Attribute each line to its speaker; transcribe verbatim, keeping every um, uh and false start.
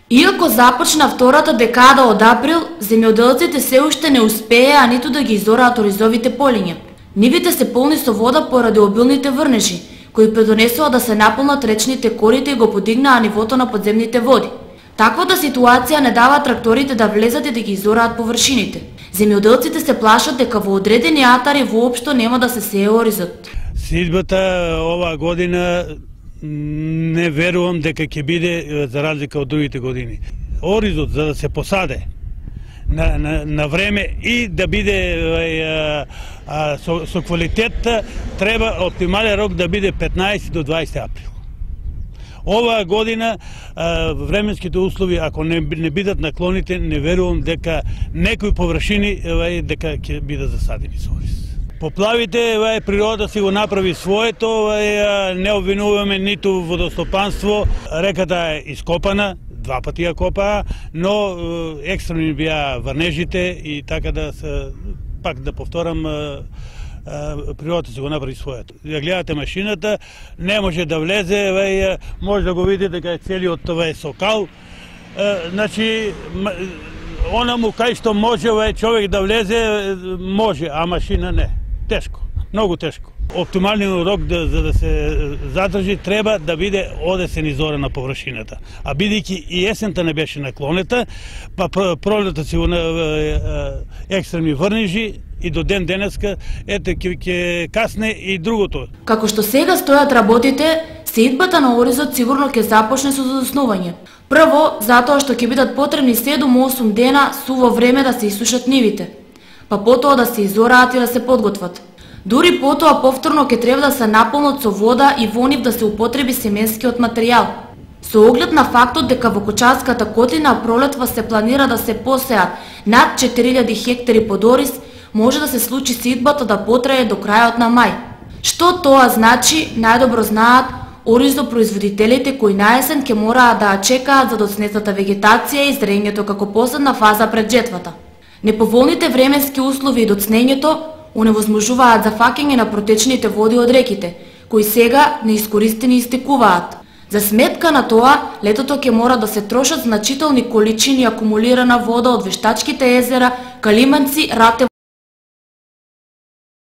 Speaker 1: Иако започна втората декада од април, земјоделците се уште не успееа ниту да ги изораат оризовите полиња. Нивите се полни со вода поради обилните врнежи, кои придонесоа да се наполнат речните корите и го подигнаа нивото на подземните води. Таквата ситуација не дава тракторите да влезат и да ги изораат површините. Земјоделците се плашат дека во одредени атари воопшто нема да се сее оризот.
Speaker 2: Сејбата оваа година не верувам дека ќе биде за разлика од другите години. Оризот за да се посаде на, на, на време и да биде а, а, со, со квалитет, треба оптимален рок да биде петнаесет до дваесет април. Оваа година а, временските услови, ако не, не бидат наклоните, не верувам дека некои површини а, дека ќе бидат засадени со ориз. Поплавите, природа си го направи своето, не обвинуваме ниту водостопанство. Реката е ископана, два пати ја копаа, но екстремни бија врнежите и така да се, пак да повторам, природата си го направи своето. Ја гледате машината, не може да влезе, може да го видите дека е целиот тоа е сокал. Значи, онаму кај што може човек да влезе, може, а машина не. Тешко, многу тешко. Оптималниот рок да, за да се задржи треба да биде одесен изора на површината. А бидејќи и есента не беше наклонета, па пролета си екстремни врнежи и до ден денеска, ете ќе касне и другото.
Speaker 1: Како што сега стојат работите, сејдбата на оризот сигурно ќе започне со заснување. Прво, затоа што ќе бидат потребни седум до осум дена суво време да се исушат нивите, па потоа да се изораат и да се подготват. Дури потоа повторно ќе треба да се наполнат со вода и во нив да се употреби семенскиот материјал. Со оглед на фактот дека во Кочанската котлина пролетва се планира да се посеат над четири илјади хектари под ориз, може да се случи сејдбата да потрае до крајот на мај. Што тоа значи, најдобро знаат оризопроизводителите кои на есен ќе мораат да чекаат за доцнетата вегетација и зрењето како последна фаза пред жетвата. Неповолните временски услови и доцнењето оневозможуваат зафаќање на протечните води од реките, кои сега неискористени истекуваат. За сметка на тоа, летото ќе мора да се трошат значителни количини акумулирана вода од вештачките езера Калиманци, Ратево